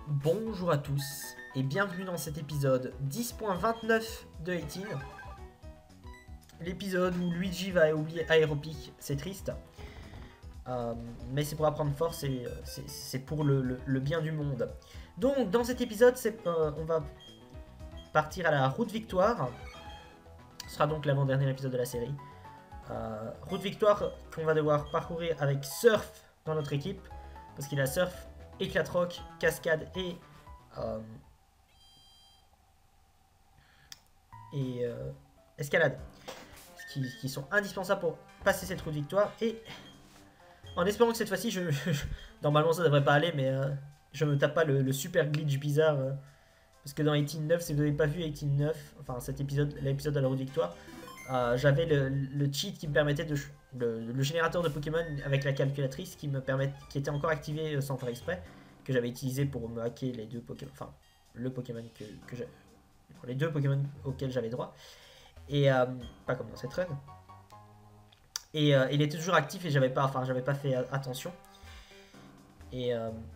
Bonjour à tous et bienvenue dans cet épisode 10.29 de 18. L'épisode où Luigi va oublier Aeropic, c'est triste. Mais c'est pour apprendre force et c'est pour le bien du monde. Donc dans cet épisode, on va partir à la route victoire. Ce sera donc l'avant-dernier épisode de la série. Route victoire qu'on va devoir parcourir avec Surf dans notre équipe. Parce qu'il a Surf, Éclat Rock, Cascade et Escalade. Qui sont indispensables pour passer cette route victoire. Et en espérant que cette fois-ci, normalement ça devrait pas aller, mais je me tape pas le super glitch bizarre. Parce que dans 18.9, si vous n'avez pas vu 18.9, enfin cet épisode, l'épisode de la route victoire, j'avais le cheat qui me permettait de... Le générateur de Pokémon avec la calculatrice qui était encore activé sans faire exprès, que j'avais utilisé pour me hacker les deux Pokémon, enfin le Pokémon les deux Pokémon auxquels j'avais droit, et pas comme dans cette run. Et il était toujours actif et j'avais pas fait attention. Et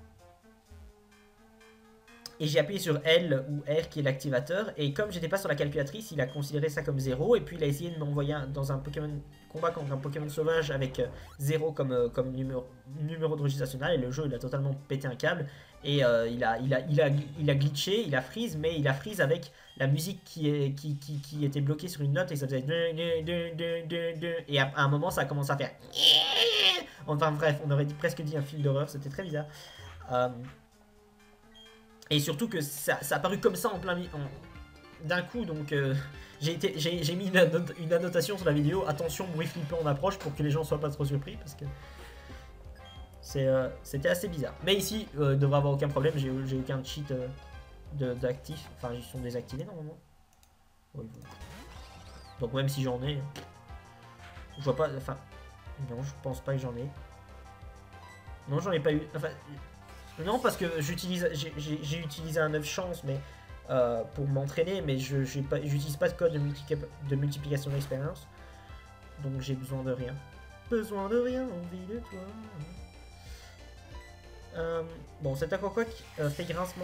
j'ai appuyé sur L ou R qui est l'activateur. Et comme j'étais pas sur la calculatrice, il a considéré ça comme 0. Et puis il a essayé de m'envoyer dans un Pokémon combat contre un Pokémon sauvage avec 0 comme numéro de registre national. Et le jeu il a totalement pété un câble. Et il a glitché, il a freeze, mais il a freeze avec la musique qui était bloquée sur une note et ça faisait. Et à un moment ça a commencé à faire. Enfin bref, on aurait presque dit un film d'horreur, c'était très bizarre. Et surtout que ça a paru comme ça en plein d'un coup, donc j'ai mis une annotation sur la vidéo. Attention, bruit flippant en approche pour que les gens soient pas trop surpris parce que c'était assez bizarre. Mais ici, devrait avoir aucun problème, j'ai aucun cheat d'actif. Enfin, ils sont désactivés normalement. Oui. Donc même si j'en ai, je vois pas. Enfin, non, je pense pas que j'en ai. Non, j'en ai pas eu. Enfin. Non, parce que j'ai utilisé un 9 chance mais, pour m'entraîner, mais j'utilise pas de code de multiplication d'expérience. Donc j'ai besoin de rien. Besoin de rien, envie de toi. Bon, cet aquaquack fait grincement.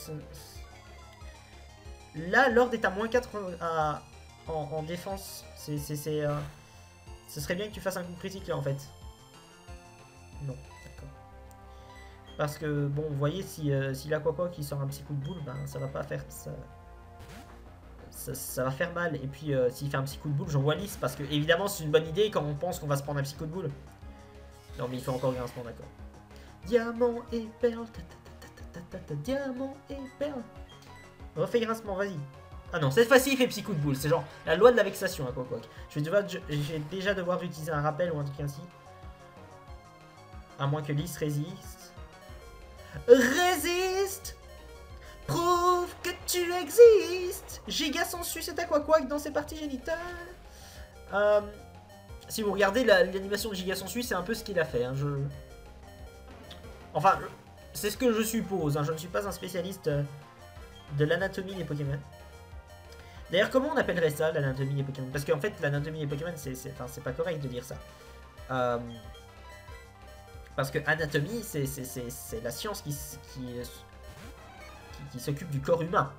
Là, Lord est à moins 4 en défense. Ce serait bien que tu fasses un coup critique là en fait. Non. Parce que, bon, vous voyez, si l'Aquaquack qui sort un petit coup de boule, ben ça va pas faire ça va faire mal. Et puis, s'il fait un petit coup de boule, j'envoie lisse. Parce que, évidemment, c'est une bonne idée quand on pense qu'on va se prendre un petit coup de boule. Non, mais il fait encore grincement, d'accord. Diamant et perle. Diamant et perle. Refais grincement, vas-y. Ah non, cette fois-ci, il fait petit coup de boule. C'est genre la loi de la vexation, Aquaquack. Je vais déjà devoir utiliser un rappel ou un truc ainsi. À moins que lisse résiste. Résiste! Prouve que tu existes! Giga sensu cet aquaquack dans ses parties génitales. Si vous regardez l'animation de Giga sensu, c'est un peu ce qu'il a fait. Hein, Enfin, c'est ce que je suppose. Hein, je ne suis pas un spécialiste de l'anatomie des Pokémon. D'ailleurs, comment on appellerait ça, l'anatomie des Pokémon? Parce qu'en fait, l'anatomie des Pokémon, c'est pas correct de dire ça. Parce que anatomie, c'est la science qui s'occupe du corps humain.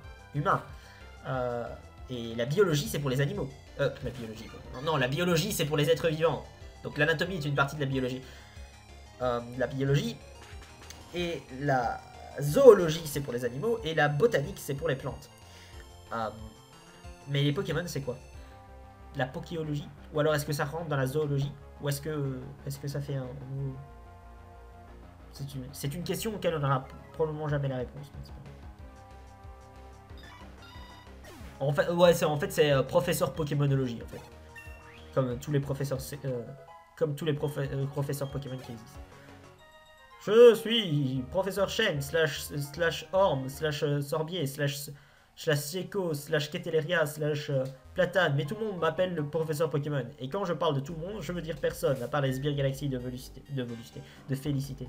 Et la biologie, c'est pour les animaux. La biologie. Non, la biologie, c'est pour les êtres vivants. Donc l'anatomie est une partie de la biologie. La biologie et la zoologie, c'est pour les animaux. Et la botanique, c'est pour les plantes. Mais les Pokémon, c'est quoi? La pokéologie? Ou alors est-ce que ça rentre dans la zoologie? Ou est-ce que ça fait un... C'est une question auquel on n'aura probablement jamais la réponse. En fait, ouais, c'est professeur Pokémonologie en fait. Comme tous les professeurs, professeurs Pokémon qui existent. Je suis professeur Shen slash Orm slash Sorbier slash Seco slash Keteleria slash Platane. Mais tout le monde m'appelle le professeur Pokémon. Et quand je parle de tout le monde, je veux dire personne, à part les sbires galaxies de Félicité.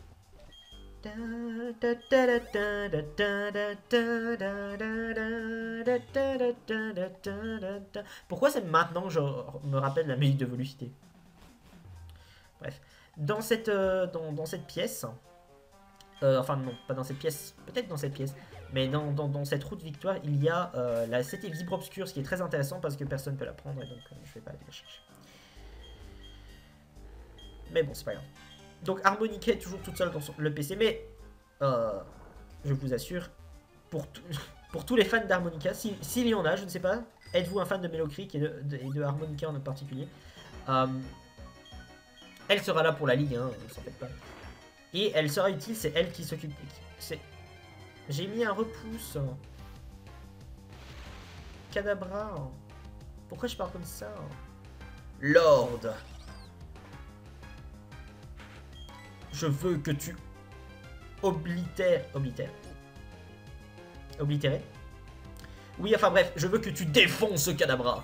Pourquoi c'est maintenant que je me rappelle la musique de Volupité? Bref. Dans cette pièce, Enfin non, pas dans cette pièce, peut-être dans cette pièce, mais dans cette route victoire, il y a la cité Vibre Obscure, ce qui est très intéressant parce que personne ne peut la prendre, et donc je vais pas aller la chercher. Mais bon, c'est pas grave. Donc Harmonica est toujours toute seule dans le PC, mais je vous assure, pour tous les fans d'Harmonica, s'il y en a, je ne sais pas, êtes-vous un fan de Mélocrit et de Harmonica en particulier, elle sera là pour la ligue, hein, ne s'en faites pas. Et elle sera utile, c'est elle qui s'occupe. J'ai mis un repousse. Cadabra. Pourquoi je parle comme ça? Lord. Je veux que tu oblitères. Oblitérer? Oui, enfin bref, je veux que tu défonces ce Cadabra.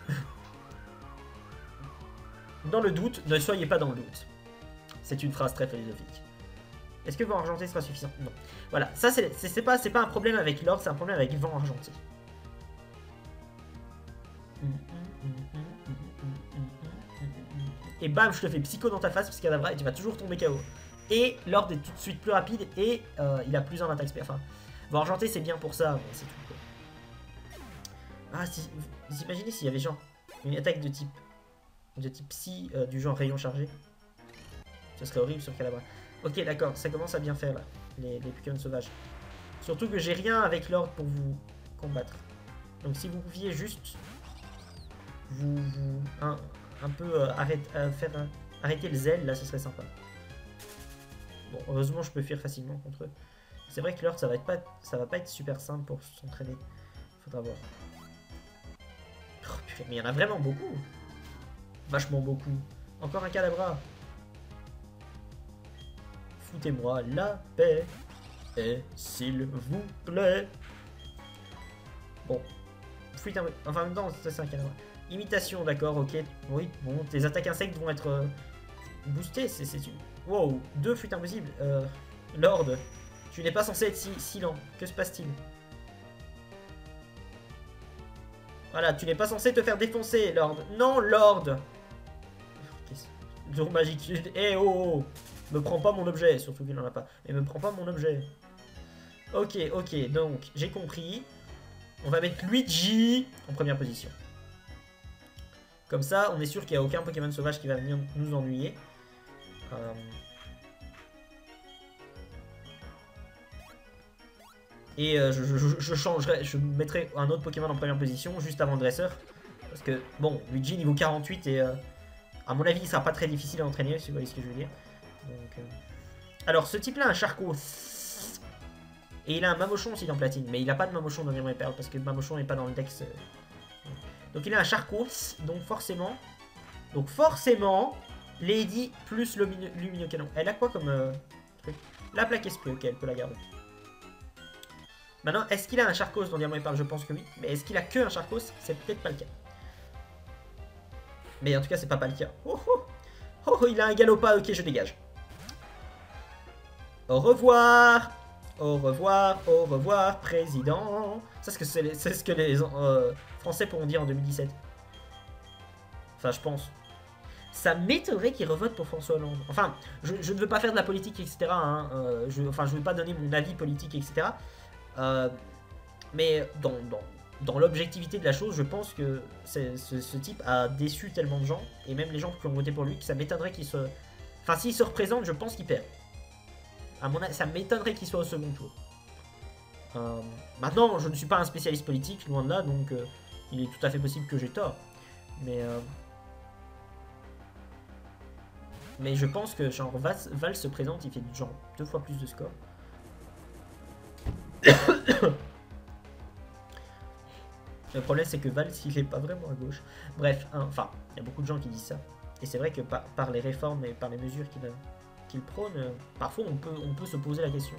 Dans le doute, ne soyez pas dans le doute. C'est une phrase très philosophique. Est-ce que vent argenté sera suffisant? Non. Voilà, ça c'est pas un problème avec l'or, c'est un problème avec vent argenté. Et bam, je te fais psycho dans ta face, parce qu'Adabra, et tu vas toujours tomber KO. Et l'ordre est tout de suite plus rapide, et il a plus en attaque spé. Enfin, vent argenté c'est bien pour ça, mais c'est tout. Ah, si, vous imaginez s'il y avait genre une attaque de type psy, du genre rayon chargé? Ce serait horrible sur Cadabra. Ok, d'accord, ça commence à bien faire là, les Pokémon sauvages. Surtout que j'ai rien avec l'ordre pour vous combattre. Donc si vous pouviez juste un peu arrêter le zèle, là ce serait sympa. Bon, heureusement je peux fuir facilement contre eux. C'est vrai que l'ordre ça va pas être super simple pour s'entraîner. Faudra voir. Oh, purée, mais il y en a vraiment beaucoup. Vachement beaucoup. Encore un Cadabra. Foutez-moi la paix, et s'il vous plaît. Bon, fuite un... Enfin, en même temps, c'est un Cadabra. Imitation, d'accord, ok. Oui, bon, tes attaques insectes vont être boostées. C'est une... Wow, 2 fuites impossibles. Lord, tu n'es pas censé être si lent. Que se passe-t-il? Voilà, tu n'es pas censé te faire défoncer, Lord. Non, Lord. Tour magique. Eh oh, oh. Me prends pas mon objet, surtout qu'il n'en a pas. Mais me prends pas mon objet. Ok, ok, donc j'ai compris. On va mettre Luigi en première position. Comme ça, on est sûr qu'il n'y a aucun Pokémon sauvage qui va venir nous ennuyer. Et je changerai, je mettrai un autre Pokémon en première position juste avant le dresseur. Parce que, bon, Luigi niveau 48 et à mon avis, il sera pas très difficile à entraîner, si vous voyez ce que je veux dire. Donc, alors, ce type-là a un Charcot. Et il a un Mamochon aussi dans Platine. Mais il n'a pas de Mamochon dans Diamant et Perle parce que Mamochon n'est pas dans le Dex. Donc, il a un Charcot. Donc, forcément, Lady plus Lumineux Canon. Elle a quoi comme truc? La plaque esprit, ok, elle peut la garder. Maintenant, est-ce qu'il a un Charcos dans Diamant et Perle? Je pense que oui. Mais est-ce qu'il a que un Charcos? C'est peut-être pas le cas. Mais en tout cas, c'est pas le cas. Oh, oh. Oh, il a un Galopa, ok, je dégage. Au revoir. Au revoir, président. C'est ce que les Français pourront dire en 2017. Enfin, je pense. Ça m'étonnerait qu'ils revotent pour François Hollande. Enfin, je ne veux pas faire de la politique, etc. Hein, je ne veux pas donner mon avis politique, etc. Mais dans l'objectivité de la chose, je pense que ce type a déçu tellement de gens, et même les gens qui ont voté pour lui, que ça m'étonnerait qu'il se... Enfin, s'il se représente, je pense qu'il perd. À mon avis, ça m'étonnerait qu'il soit au second tour. Maintenant, je ne suis pas un spécialiste politique, loin de là, donc il est tout à fait possible que j'ai tort. Mais je pense que genre Val se présente, il fait genre 2 fois plus de score. Le problème c'est que Val, il est pas vraiment à gauche. Bref, enfin, il y a beaucoup de gens qui disent ça. Et c'est vrai que par les réformes et par les mesures qu'il prône, parfois on peut se poser la question.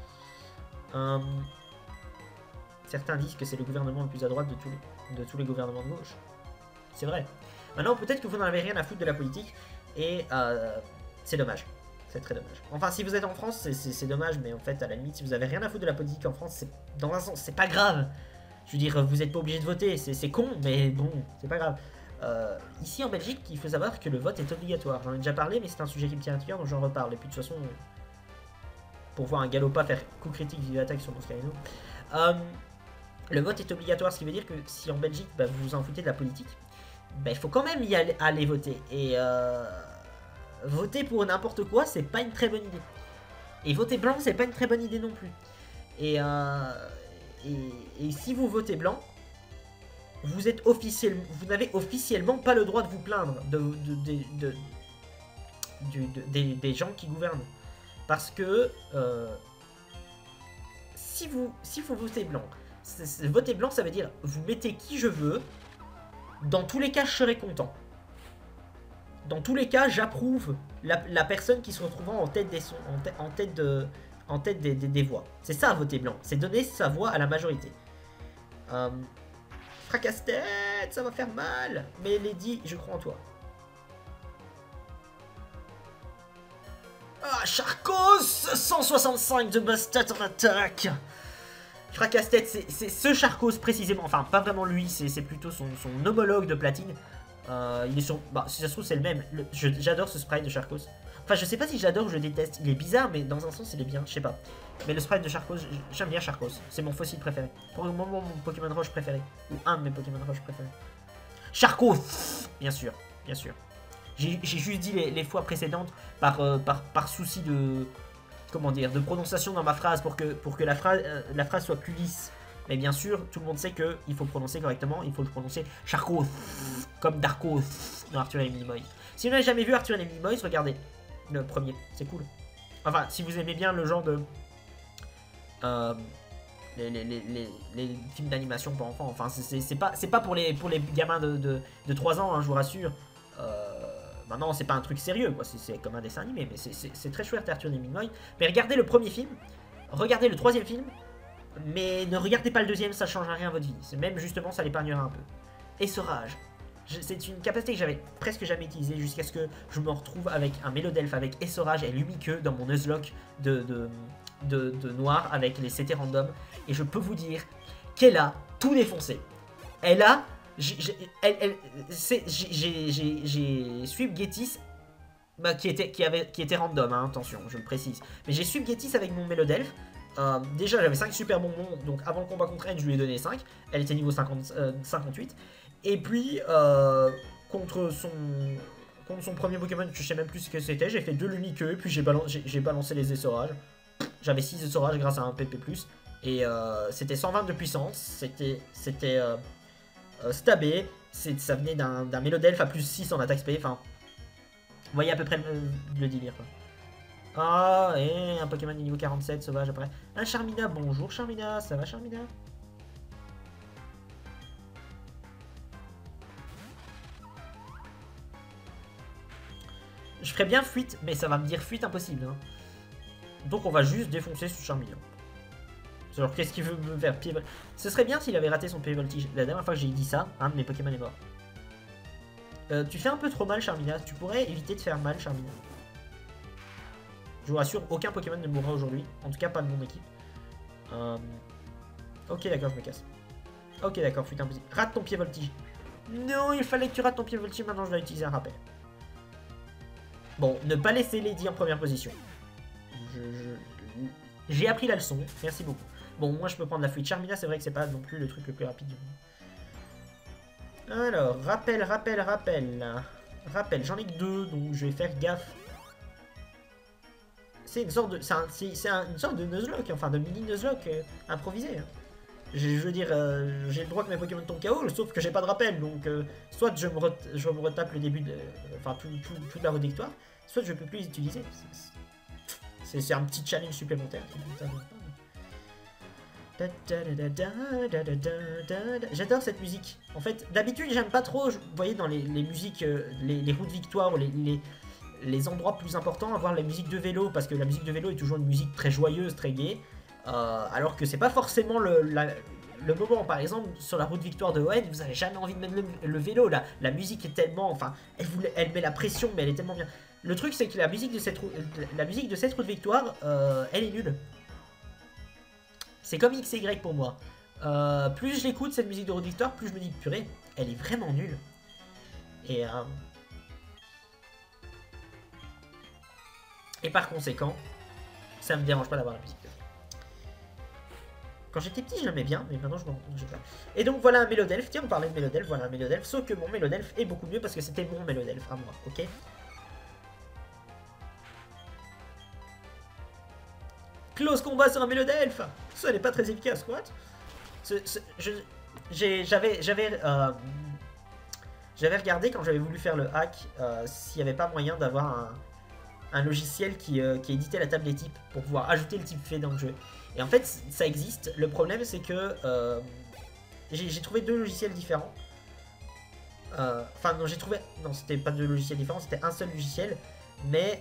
Certains disent que c'est le gouvernement le plus à droite de tous les gouvernements de gauche. C'est vrai. Maintenant, peut-être que vous n'en avez rien à foutre de la politique, et c'est dommage. C'est très dommage. Enfin, si vous êtes en France, c'est dommage, mais en fait, à la limite, si vous avez rien à foutre de la politique en France, dans un sens, c'est pas grave. Je veux dire, vous n'êtes pas obligé de voter, c'est con, mais bon, c'est pas grave. Ici en Belgique, il faut savoir que le vote est obligatoire. J'en ai déjà parlé, mais c'est un sujet qui me tient à cœur, donc j'en reparle. Et puis de toute façon, pour voir un Galopa faire coup critique vive attaque sur Moscarino. Le vote est obligatoire, ce qui veut dire que si en Belgique bah, vous vous en foutez de la politique, bah, il faut quand même y aller voter. Et voter pour n'importe quoi, c'est pas une très bonne idée. Et voter blanc, c'est pas une très bonne idée non plus. Et si vous votez blanc, vous n'avez officiellement pas le droit de vous plaindre des gens qui gouvernent. Parce que si vous votez blanc, voter blanc, ça veut dire vous mettez qui je veux. Dans tous les cas, je serai content. Dans tous les cas, j'approuve la personne qui se retrouvant en tête des voix. C'est ça, voter blanc. C'est donner sa voix à la majorité. Fracasse-tête, ça va faire mal. Mais Lady, je crois en toi. Ah, Charcos 165 de Bastat en attaque. Fracasse-tête, c'est ce Charcos précisément. Enfin, pas vraiment lui, c'est plutôt son homologue de platine. Il est sur... Bah, si ça se trouve, c'est le même. J'adore ce sprite de Charcos. Enfin, je sais pas si j'adore ou je déteste. Il est bizarre, mais dans un sens, il est bien. Je sais pas. Mais le sprite de Charcos, j'aime bien Charcos. C'est mon fossile préféré. Pour le moment, mon Pokémon Roche préféré. Ou un de mes Pokémon Roche préférés. Charcos. Bien sûr, bien sûr. J'ai juste dit les fois précédentes par souci de... Comment dire, de prononciation dans ma phrase pour que la phrase soit plus lisse. Mais bien sûr, tout le monde sait qu'il faut prononcer correctement. Il faut le prononcer Charcos, comme Darkos dans Arthur et les Minimoys. Si vous n'avez jamais vu Arthur et les Minimoys, regardez le premier, c'est cool. Enfin, si vous aimez bien le genre de... les films d'animation pour enfants. Enfin, c'est pas pour les gamins de 3 ans, hein, je vous rassure. Maintenant, c'est pas un truc sérieux, quoi. C'est comme un dessin animé, mais c'est très chouette, Arthur et les Minimoys. Mais regardez le premier film, regardez le troisième film, mais ne regardez pas le deuxième, ça changera rien à votre vie. Même justement, ça l'épargnera un peu. Essorage. C'est une capacité que j'avais presque jamais utilisée jusqu'à ce que je me retrouve avec un Mélodelphe avec Essorage et Lumiqueux dans mon Nuzlocke de noir avec les CT random. Et je peux vous dire qu'elle a tout défoncé. Elle a... J'ai Sweep Getis bah, qui était random, hein, attention, je le précise. Mais j'ai Sweep Getis avec mon Mélodelphe. Déjà, j'avais 5 super bonbons, donc avant le combat contre elle, je lui ai donné 5. Elle était niveau 58. Et puis, contre son premier Pokémon, je sais même plus ce que c'était, j'ai fait 2 Lumiqueux, et puis j'ai balancé les essorages. J'avais 6 essorages grâce à un PP+. Et c'était 120 de puissance, c'était stabé, ça venait d'un Mélodelphe à plus 6 en attaque spé, enfin... Vous voyez à peu près le délire, quoi. Ah, et un Pokémon de niveau 47, sauvage après. Un Charmina, bonjour Charmina, ça va Charmina? Je ferais bien fuite, mais ça va me dire fuite impossible. Hein. Donc on va juste défoncer ce Charmina. Alors qu'est-ce qu'il veut me faire? Pied... Ce serait bien s'il avait raté son pied voltige. La dernière fois que j'ai dit ça, un de mes Pokémon est mort. Tu fais un peu trop mal Charmina, tu pourrais éviter de faire mal Charmina. Je vous rassure, aucun Pokémon ne mourra aujourd'hui. En tout cas, pas de mon équipe. Ok, d'accord, je me casse. Ok, d'accord, fuite impossible. Rate ton pied voltige. Non, il fallait que tu rates ton pied voltige. Maintenant, je dois utiliser un rappel. Bon, ne pas laisser Lady en première position. J'ai appris la leçon. Merci beaucoup. Bon, moi, je peux prendre la fuite. Charmina, c'est vrai que c'est pas non plus le truc le plus rapide du monde. Alors, rappel. Rappel, j'en ai que 2, donc je vais faire gaffe. C'est une sorte de... C'est une sorte de Nuzlocke, enfin de mini Nuzlocke improvisé. Hein. Je veux dire, j'ai le droit que mes Pokémon tombent KO, sauf que j'ai pas de rappel, donc soit je me retape le début de... Enfin, toute la route de victoire, soit je peux plus les utiliser. C'est un petit challenge supplémentaire. J'adore cette musique. En fait, d'habitude, j'aime pas trop, vous voyez, dans les musiques, les routes de victoire ou les endroits plus importants, avoir la musique de vélo, parce que la musique de vélo est toujours une musique très joyeuse, très gaie, alors que c'est pas forcément le moment. Par exemple, sur la route victoire de Hoenn, vous avez jamais envie de mettre le vélo, la musique est tellement, enfin, elle met la pression, mais elle est tellement bien. Le truc, c'est que la musique de cette route victoire, elle est nulle. C'est comme X et Y pour moi. Plus je l'écoute, cette musique de route victoire, plus je me dis, purée, elle est vraiment nulle. Et par conséquent, ça me dérange pas d'avoir la musique. Quand j'étais petit, je l'aimais bien, mais maintenant je m'en rends compte, je sais pas. Et donc voilà un Mélodelphe. Tiens, on parlait de Mélodelphe, voilà un Mélodelphe. Sauf que mon Mélodelphe est beaucoup mieux parce que c'était mon Mélodelphe à moi, ok? Close combat sur un Mélodelphe. Ça n'est pas très efficace, what? J'avais regardé quand j'avais voulu faire le hack s'il n'y avait pas moyen d'avoir un logiciel qui éditait la table des types pour pouvoir ajouter le type fait dans le jeu. Et en fait, ça existe. Le problème, c'est que j'ai trouvé deux logiciels différents. Enfin, non, j'ai trouvé... Non, c'était pas deux logiciels différents, c'était un seul logiciel. Mais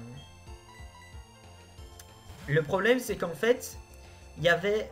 le problème, c'est qu'en fait, il y avait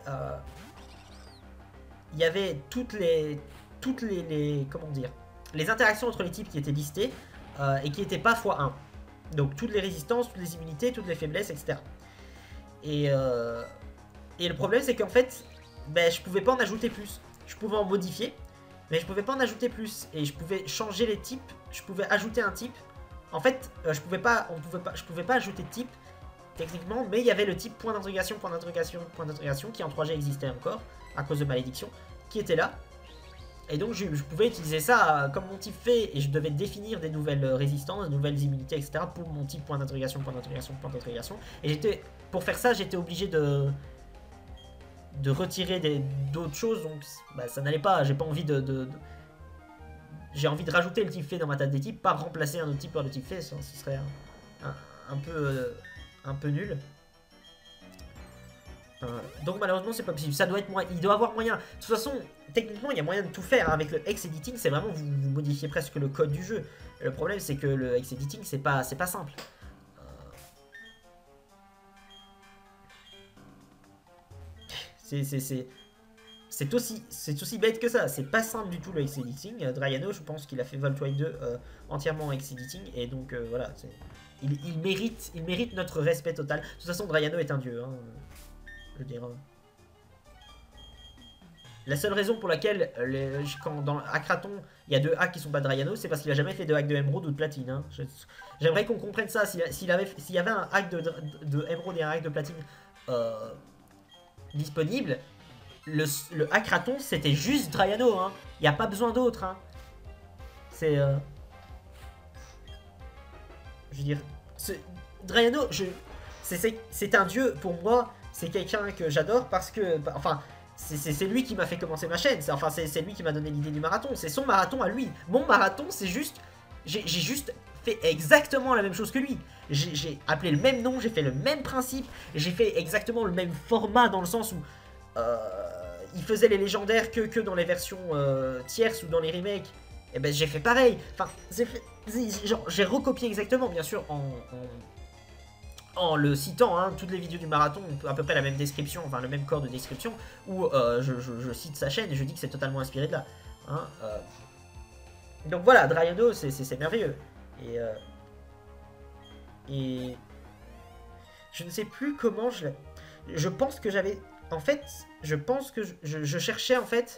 toutes les comment dire, les interactions entre les types qui étaient listées et qui n'étaient pas x1. Donc toutes les résistances, toutes les immunités, toutes les faiblesses, etc. Et le problème, c'est qu'en fait, ben, je pouvais pas en ajouter plus. Je pouvais en modifier, mais je pouvais pas en ajouter plus. Et je pouvais changer les types, je pouvais ajouter un type. En fait, je pouvais pas ajouter de type, techniquement, mais il y avait le type point d'interrogation, point d'interrogation, point d'interrogation, qui en 3G existait encore, à cause de malédiction, qui était là. Et donc je pouvais utiliser ça comme mon type fait, et je devais définir des nouvelles résistances, des nouvelles immunités, etc. pour mon type point d'interrogation, point d'interrogation, point d'interrogation. Et pour faire ça, j'étais obligé de retirer d'autres choses, donc bah, ça n'allait pas, j'ai pas envie j'ai envie de rajouter le type fait dans ma table des types, pas remplacer un autre type par le type fait, ce serait un peu nul. Donc malheureusement c'est pas possible, ça doit être il doit avoir moyen. De toute façon, techniquement il y a moyen de tout faire avec le hex editing, c'est vraiment vous modifiez presque le code du jeu. Le problème c'est que le hex editing c'est pas simple. C'est aussi bête que ça, c'est pas simple du tout le hex editing. Draiano, je pense qu'il a fait Voltwine 2 entièrement en hex editing, et donc voilà, il mérite notre respect total. De toute façon Draiano est un dieu, hein. Je veux dire. La seule raison pour laquelle, quand dans Hackraton, il y a deux hacks qui sont pas Draiano, c'est parce qu'il a jamais fait de hack de Emerald ou de Platine. Hein. J'aimerais qu'on comprenne ça. S'il y avait un hack de Emerald et un hack de Platine disponible, le Hackraton c'était juste Draiano. Hein. Il n'y a pas besoin d'autre. Hein. C'est. Je veux dire. Draiano, c'est un dieu pour moi. C'est quelqu'un que j'adore parce que, enfin, c'est lui qui m'a fait commencer ma chaîne. Enfin, c'est lui qui m'a donné l'idée du marathon. C'est son marathon à lui. Mon marathon, c'est juste, j'ai juste fait exactement la même chose que lui. J'ai appelé le même nom, j'ai fait le même principe, j'ai fait exactement le même format dans le sens où il faisait les légendaires que dans les versions tierces ou dans les remakes. Et ben j'ai fait pareil. Enfin, j'ai recopié exactement, bien sûr, en le citant, hein, toutes les vidéos du marathon ont à peu près la même description, enfin le même corps de description, où je cite sa chaîne et je dis que c'est totalement inspiré de là. Hein, donc voilà, Draiano, c'est merveilleux. Et je ne sais plus comment je pense que j'avais... En fait, je pense que je cherchais en fait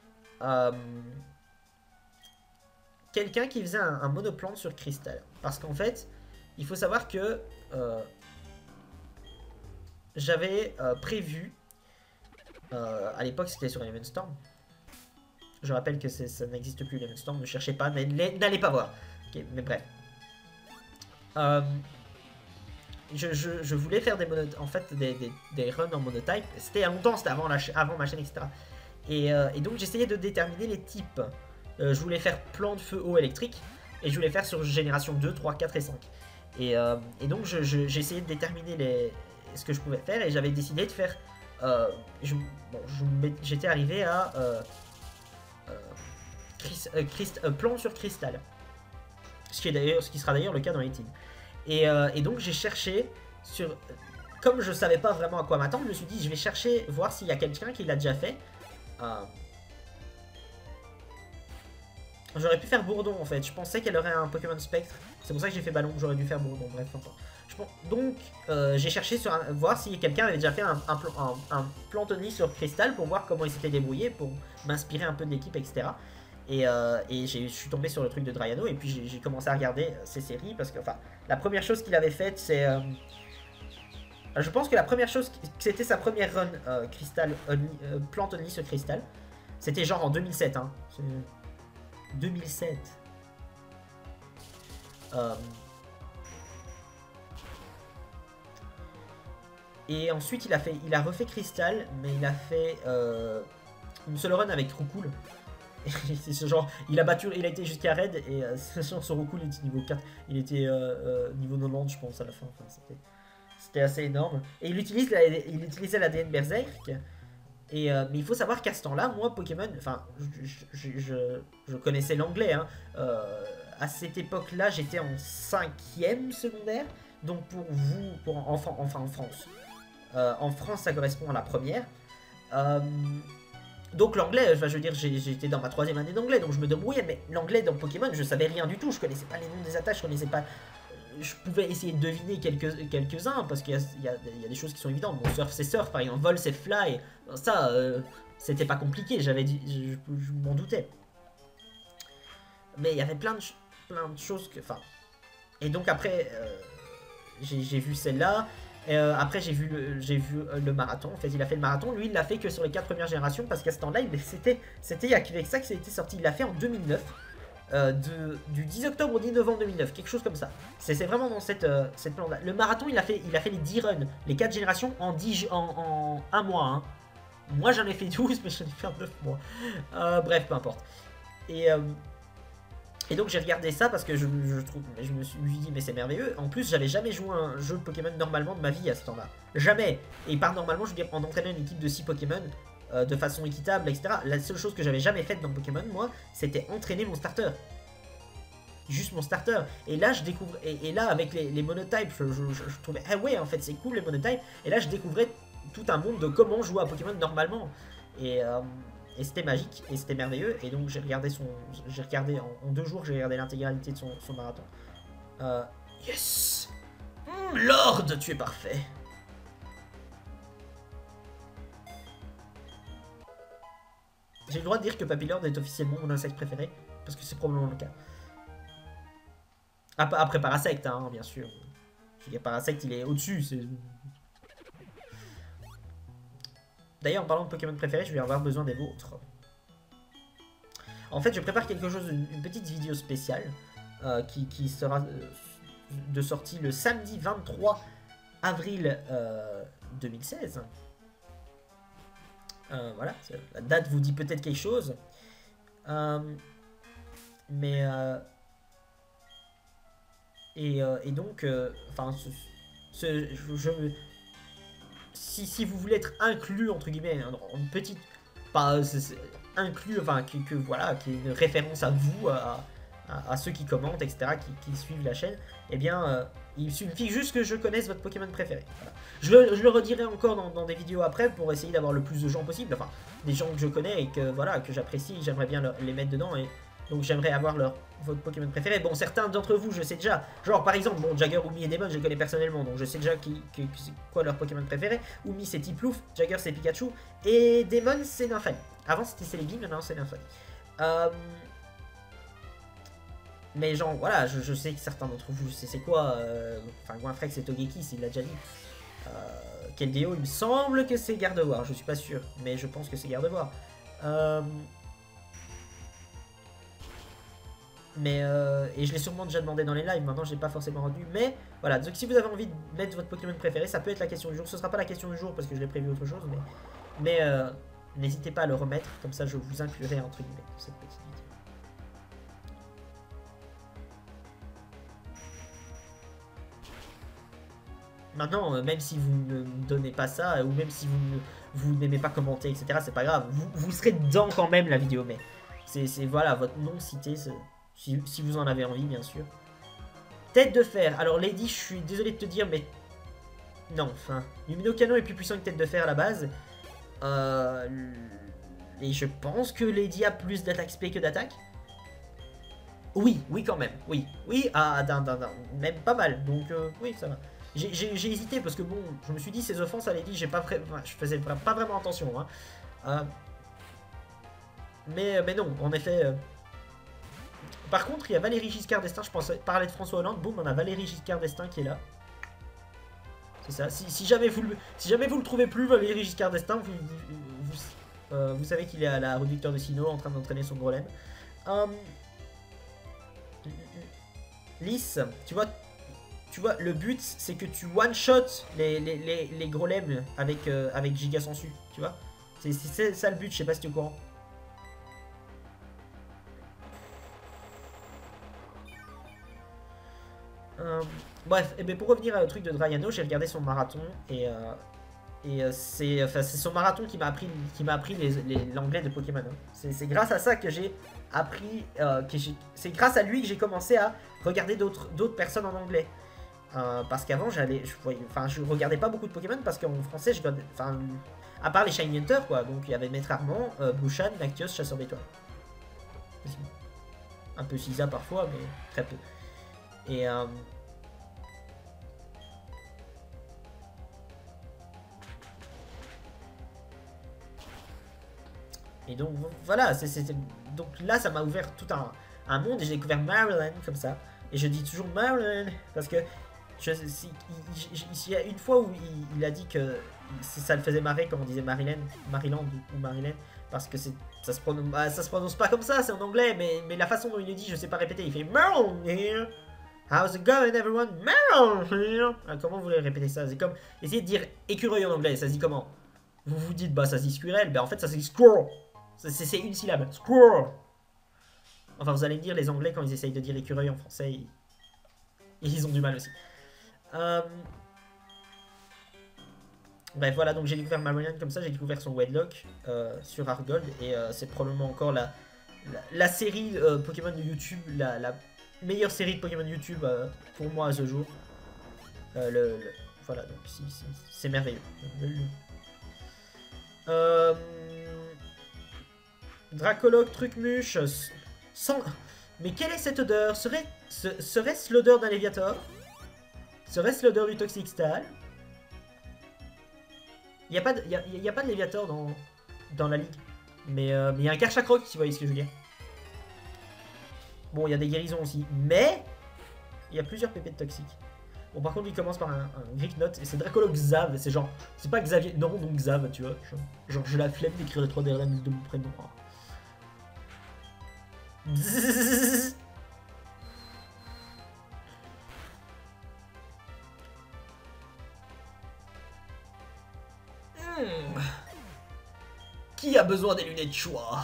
quelqu'un qui faisait un monoplante sur cristal. Parce qu'en fait, il faut savoir que j'avais prévu, à l'époque c'était sur Elemental Storm. Je rappelle que ça n'existe plus Elemental Storm, ne cherchez pas, mais n'allez pas voir. Okay, mais bref. Je voulais faire en fait des runs en monotype. C'était il y a longtemps, c'était avant ma chaîne, etc. Et donc j'essayais de déterminer les types. Je voulais faire plan de feu eau électrique. Et je voulais faire sur génération 2, 3, 4 et 5. Et donc j'ai essayé de déterminer ce que je pouvais faire. Et j'avais décidé de faire... j'étais arrivé à... plan sur cristal. Ce qui sera d'ailleurs le cas dans les teams. Et donc j'ai cherché sur... Comme je savais pas vraiment à quoi m'attendre, je me suis dit je vais chercher, voir s'il y a quelqu'un qui l'a déjà fait. J'aurais pu faire Bourdon en fait, je pensais qu'elle aurait un Pokémon Spectre. C'est pour ça que j'ai fait Ballon, j'aurais dû faire Bourdon, bref. Enfin, donc j'ai cherché voir si quelqu'un avait déjà fait un Plantoni sur Cristal pour voir comment il s'était débrouillé, pour m'inspirer un peu de l'équipe, etc. Et je suis tombé sur le truc de Draiano et puis j'ai commencé à regarder ces séries parce que, enfin, la première chose qu'il avait faite c'est Je pense que la première chose, que c'était sa première run Crystal Plante Only ce cristal. C'était genre en 2007. Hein. 2007. Et ensuite il a refait Crystal, mais il a fait une seule run avec Roucool. C'est ce genre, il a été jusqu'à Raid et son Roucool était niveau 4, il était niveau 90 je pense à la fin. Enfin, c'était assez énorme. Et il utilisait l'ADN Berserk. Et, mais il faut savoir qu'à ce temps-là, moi, Pokémon, enfin, je connaissais l'anglais. Hein. À cette époque-là, j'étais en 5e secondaire. Donc pour vous, enfin en France. En France, ça correspond à la première. Donc l'anglais, enfin, je veux dire, j'étais dans ma 3e année d'anglais, donc je me débrouillais. Mais l'anglais dans Pokémon, je savais rien du tout. Je connaissais pas les noms des attaques, je connaissais pas... Je pouvais essayer de deviner quelques-uns parce qu'il y a des choses qui sont évidentes. Bon, surf c'est surf, par exemple, vol c'est fly. Ça, c'était pas compliqué, je m'en doutais. Mais il y avait plein de choses que... Enfin... Et donc après, j'ai vu celle-là. Après j'ai vu le marathon. En fait, il a fait le marathon. Lui, il l'a fait que sur les 4 premières générations parce qu'à ce temps-là, c'était avec ça que c'était sorti. Il l'a fait en 2009. Du 10 octobre au 10 novembre 2009, quelque chose comme ça. C'est vraiment dans cette plan-là. Le marathon, il a fait les 10 runs, les 4 générations en 1 mois. Hein. Moi, j'en ai fait 12, mais j'en ai fait en 9 mois. Bref, peu importe. Et donc, j'ai regardé ça parce que je me suis dit, mais c'est merveilleux. En plus, j'avais jamais joué à un jeu Pokémon normalement de ma vie à ce temps-là. Jamais. Et par normalement, je veux dire, en entraînant une équipe de 6 Pokémon, de façon équitable, etc. La seule chose que j'avais jamais faite dans Pokémon, moi, c'était entraîner mon starter. Juste mon starter. Et là, je découvre. Et là, avec les monotypes, je trouvais. Ah ouais, en fait, c'est cool les monotypes. Et là, je découvrais tout un monde de comment jouer à Pokémon normalement. Et c'était magique. Et c'était merveilleux. Et donc, j'ai regardé en 2 jours, j'ai regardé l'intégralité de son marathon. Yes! Lord, tu es parfait! J'ai le droit de dire que Papillard est officiellement mon insecte préféré, parce que c'est probablement le cas. Après Parasect, hein, bien sûr. Je veux dire, Parasect, il est au-dessus. D'ailleurs, en parlant de Pokémon préféré, je vais avoir besoin des vôtres. En fait, je prépare quelque chose, une petite vidéo spéciale, qui sera de sortie le samedi 23 avril 2016. Voilà, la date vous dit peut-être quelque chose. Et donc, enfin, si vous voulez être inclus, entre guillemets, en petite... Pas inclus, enfin, voilà, qui est une référence à vous, à ceux qui commentent, etc., qui suivent la chaîne, eh bien, il suffit juste que je connaisse votre Pokémon préféré. Voilà. Je le redirai encore dans des vidéos après pour essayer d'avoir le plus de gens possible, enfin, des gens que je connais et que, voilà, que j'apprécie, j'aimerais bien les mettre dedans, et donc j'aimerais avoir votre Pokémon préféré. Bon, certains d'entre vous, je sais déjà, genre par exemple, bon, Jagger, Oumi et Demon, je les connais personnellement, donc je sais déjà c'est quoi leur Pokémon préféré. Oumi, c'est Tiplouf, Jagger, c'est Pikachu, et Demon, c'est Nymphali. Avant, c'était Celebi, maintenant, c'est Nymphali. Mais genre, voilà, je sais que certains d'entre vous, c'est quoi, enfin, Goinfrex, c'est Togekiss, il l'a déjà dit. Keldeo, il me semble que c'est Gardevoir, je suis pas sûr, mais je pense que c'est Gardevoir. Et je l'ai sûrement déjà demandé dans les lives, maintenant je l'ai pas forcément rendu, mais voilà, donc si vous avez envie de mettre votre Pokémon préféré, ça peut être la question du jour, ce sera pas la question du jour parce que je l'ai prévu autre chose, mais n'hésitez pas à le remettre, comme ça je vous inclurai entre guillemets dans cette petite vidéo. Maintenant, même si vous ne me donnez pas ça, ou même si vous n'aimez pas commenter, etc., c'est pas grave, vous serez dedans quand même la vidéo, mais c'est voilà, votre nom cité, si vous en avez envie, bien sûr. Tête de fer. Alors, Lady, je suis désolé de te dire, mais... Non, enfin... Lumino Canon est plus puissant que Tête de fer à la base. Et je pense que Lady a plus d'attaque spé que d'attaque. Oui, quand même. Oui, même pas mal. Donc, oui, ça va. J'ai hésité parce que, bon, je me suis dit, ces offenses à Lady, je faisais pas vraiment attention. Hein. Mais non, en effet... Par contre, il y a Valérie Giscard d'Estaing, je pensais parler de François Hollande, boum, on a Valérie Giscard d'Estaing qui est là. C'est ça. Si jamais vous le trouvez plus, Valéry Giscard d'Estaing, vous savez qu'il est à la rue Victor de Sino en train d'entraîner son golem. Lys, tu vois, le but c'est que tu one-shot les golems avec Giga Sensu, tu vois. C'est ça le but, je sais pas si tu es au courant. Bref, et bien pour revenir au truc de Draiano, j'ai regardé son marathon et c'est son marathon qui m'a appris l'anglais de Pokémon. Hein. C'est grâce à ça que j'ai appris, c'est grâce à lui que j'ai commencé à regarder d'autres personnes en anglais. Parce qu'avant je regardais pas beaucoup de Pokémon parce qu'en français à part les Shiny Hunter quoi, donc il y avait Maître Armand, Blouchan, Lactios, Chasseur d'étoiles. Un peu Sisa parfois mais très peu. Et donc voilà, donc là ça m'a ouvert tout un monde et j'ai découvert Maryland comme ça. Et je dis toujours Maryland parce que il y a une fois où il a dit que ça le faisait marrer quand on disait Maryland ou Maryland parce que ça se prononce pas comme ça, c'est en anglais, mais la façon dont il le dit, je sais pas répéter, il fait Maryland here. How's it going everyone? Maryland here. Comment vous voulez répéter ça? C'est comme essayer de dire écureuil en anglais, ça se dit comment? Vous vous dites bah ça se dit squirrel, ben en fait ça se dit squirrel. C'est une syllabe, squirrel. Enfin vous allez me dire les anglais quand ils essayent de dire écureuil en français, ils ont du mal aussi. Bref voilà, donc j'ai découvert Maryland comme ça, j'ai découvert son Wedlock sur Argold et c'est probablement encore la série Pokémon de YouTube, la meilleure série de Pokémon YouTube pour moi à ce jour. Voilà, donc c'est merveilleux. Dracologue, Trucmuche, sans... Mais quelle est cette odeur? Serait-ce l'odeur d'un Léviator? Serait-ce l'odeur du Toxic Stall? Il n'y a pas de Léviator dans la ligue. Mais il y a un Karchakroc, si vous voyez ce que je veux dire. Bon, il y a des guérisons aussi. Mais il y a plusieurs pépés de toxiques. Bon, par contre, il commence par un Greek Note. Et c'est Dracologue Xav. C'est genre... C'est pas Xavier... Non, donc Xav, tu vois. Genre, j'ai la flemme d'écrire les 3 dernières lettres de mon prénom. Bzzz. Qui a besoin des lunettes choix?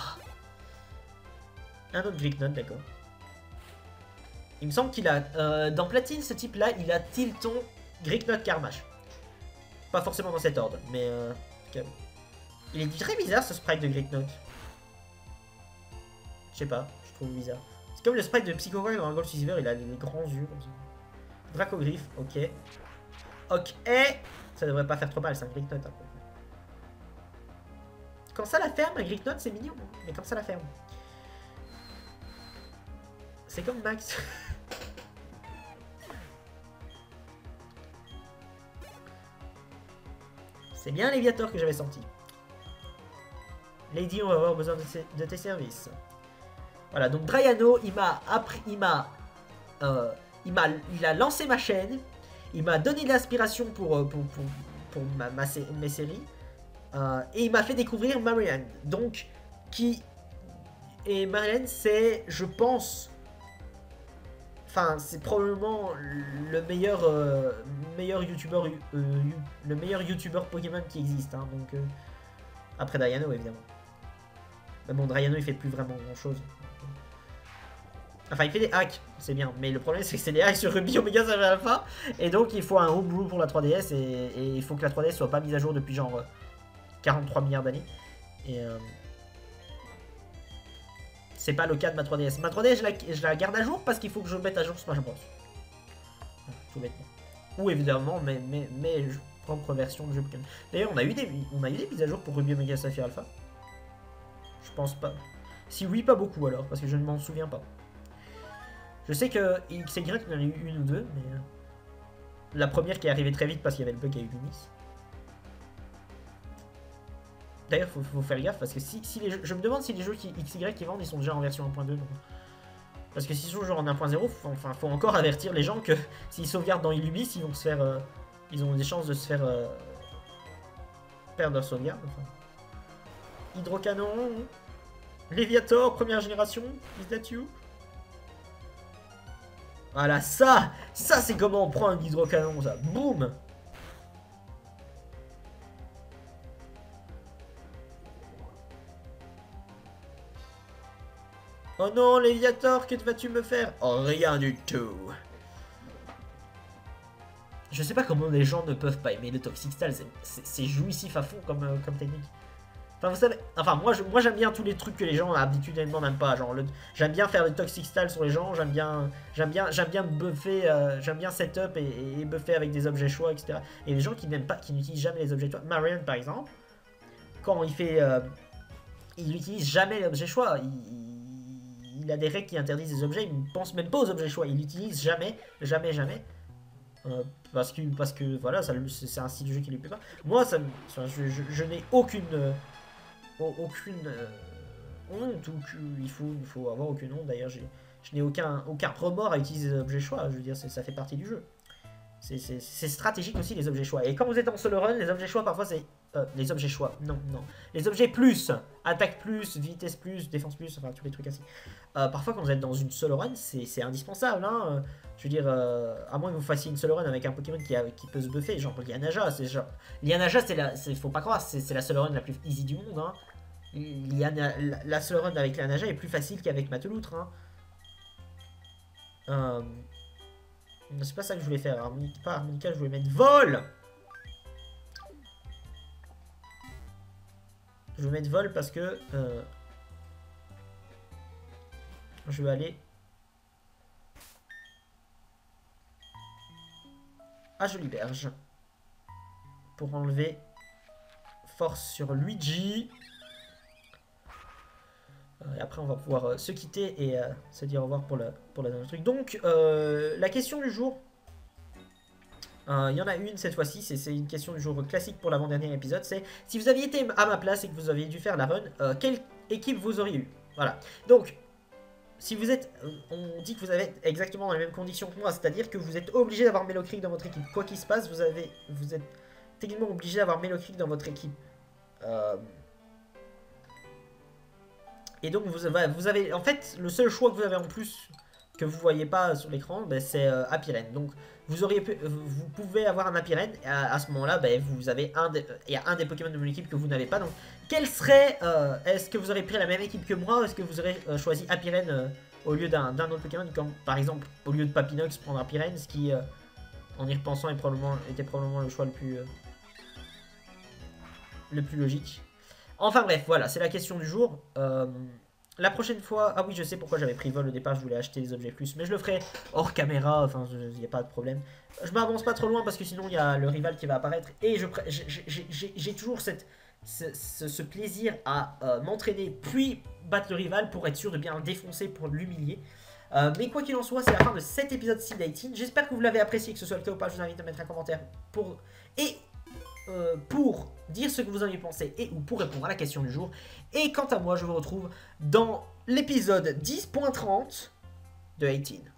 Un autre Greek Note, d'accord. Il me semble qu'il a... dans Platine, ce type-là, il a Tilton, Greek Note, Carmash. Pas forcément dans cet ordre, mais... il est très bizarre, ce sprite de Greek Note. Je sais pas, je trouve bizarre. C'est comme le sprite de Psychorock dans un Gold Silver, il a les grands yeux comme ça. Dracogriffe, ok. Ok, ça devrait pas faire trop mal, c'est un Greek Note. Hein. Quand ça la ferme, un Greek Note, c'est mignon, mais quand ça la ferme. C'est comme Max. C'est bien Léviator que j'avais senti. Lady, on va avoir besoin de tes services. Voilà, donc Draiano, il a lancé ma chaîne, il m'a donné de l'inspiration pour mes séries, et il m'a fait découvrir Maryland. Donc, Maryland, c'est, je pense, enfin, c'est probablement le meilleur youtubeur, le meilleur youtubeur Pokémon qui existe. Hein, donc, après Draiano, évidemment. Mais bon, Draiano, il fait plus vraiment grand chose. Enfin, il fait des hacks, c'est bien. Mais le problème, c'est que c'est des hacks sur Ruby, Omega, Sage Alpha. Et donc, il faut un homebrew pour la 3DS. Et il faut que la 3DS soit pas mise à jour depuis genre 43 milliards d'années. Et c'est pas le cas de ma 3DS. Ma 3DS, je la garde à jour parce qu'il faut que je mette à jour Smash Bros. Tout bêtement. Ou évidemment, mais propre version de jeu Pokémon. D'ailleurs, on a eu des mises à jour pour Ruby, Omega, Saphir Alpha. Je pense pas. Si oui, pas beaucoup alors, parce que je ne m'en souviens pas. Je sais que XY, il y en a eu une ou deux, mais... la première qui est arrivée très vite parce qu'il y avait le bug avec Unis. D'ailleurs, faut faire gaffe parce que si les jeux... Je me demande si les jeux XY qui vendent, ils sont déjà en version 1.2. Donc... Parce que s'ils sont genre en 1.0, faut encore avertir les gens que s'ils sauvegardent dans Illubis, ils vont se faire Ils ont des chances de se faire perdre leur sauvegarde. Enfin. Hydrocanon. Léviator, première génération. Is that you? Voilà, ça c'est comment on prend un hydrocanon, ça. Boum. Oh non, Léviator, que vas-tu me faire? Oh, rien du tout. Je sais pas comment les gens ne peuvent pas aimer le Toxic Style, c'est jouissif à fond comme technique. Enfin, vous savez, enfin, moi j'aime bien tous les trucs que les gens habituellement n'aiment pas. Genre, j'aime bien faire le Toxic Style sur les gens, j'aime bien buffer, j'aime bien setup et buffer avec des objets choix, etc. Et les gens qui n'aiment pas, qui n'utilisent jamais les objets choix. Marion, par exemple, quand il fait. Il n'utilise jamais les objets choix. Il a des règles qui interdisent les objets, il ne pense même pas aux objets choix. Il n'utilise jamais. Parce que voilà, c'est un style de jeu qui lui plaît pas. Moi, je n'ai aucune honte, il faut avoir aucune honte. D'ailleurs, je n'ai aucun remords à utiliser les objets choix. Je veux dire, ça fait partie du jeu. C'est stratégique aussi, les objets choix. Et quand vous êtes en solo run, les objets choix, parfois, c'est... les objets choix, non. Les objets plus, attaque plus, vitesse plus, défense plus, enfin, tous les trucs ainsi. Parfois, quand vous êtes dans une solo run, c'est indispensable, hein. Je veux dire, à moins que vous fassiez une solo run avec un Pokémon qui peut se buffer, genre Lianaja. Lianaja, faut pas croire, c'est la solo run la plus easy du monde, hein. La solo run avec Lianaja est plus facile qu'avec Mateloutre, hein. C'est pas ça que je voulais faire. Harmonica, je voulais mettre vol. Je vais mettre vol parce que je vais aller à Jolie Berge pour enlever force sur Luigi. Et après on va pouvoir se quitter et se dire au revoir pour la dernière truc. Donc la question du jour, il y en a une cette fois-ci, c'est une question du jour classique pour l'avant-dernier épisode. C'est si vous aviez été à ma place et que vous aviez dû faire la run, quelle équipe vous auriez eu? Voilà. Donc si vous êtes, on dit que vous êtes exactement dans les mêmes conditions que moi, c'est-à-dire que vous êtes obligé d'avoir Melocrick dans votre équipe. Quoi qu'il se passe, vous êtes techniquement obligé d'avoir Melocrick dans votre équipe. Et donc vous avez, en fait, le seul choix que vous avez en plus que vous voyez pas sur l'écran, ben, c'est Happyren. Donc vous pouvez avoir un Happyren. Et à ce moment-là, ben, il y a un des Pokémon de mon équipe que vous n'avez pas. Donc quel serait, est-ce que vous aurez pris la même équipe que moi, ou est-ce que vous aurez choisi Happyren au lieu d'un autre Pokémon, comme par exemple au lieu de Papinox prendre Happyren, ce qui en y repensant était probablement le choix le plus logique. Enfin bref, voilà, c'est la question du jour. La prochaine fois... Ah oui, je sais pourquoi j'avais pris vol au départ, je voulais acheter les objets plus. Mais je le ferai hors caméra, enfin, il n'y a pas de problème. Je m'avance pas trop loin parce que sinon il y a le rival qui va apparaître. Et j'ai toujours ce plaisir à m'entraîner, puis battre le rival pour être sûr de bien le défoncer, pour l'humilier. Mais quoi qu'il en soit, c'est la fin de cet épisode Seed 18. J'espère que vous l'avez apprécié, que ce soit le cas ou pas. Je vous invite à mettre un commentaire pour dire ce que vous en avez pensé et ou pour répondre à la question du jour. Et quant à moi, je vous retrouve dans l'épisode 10.30 de 18.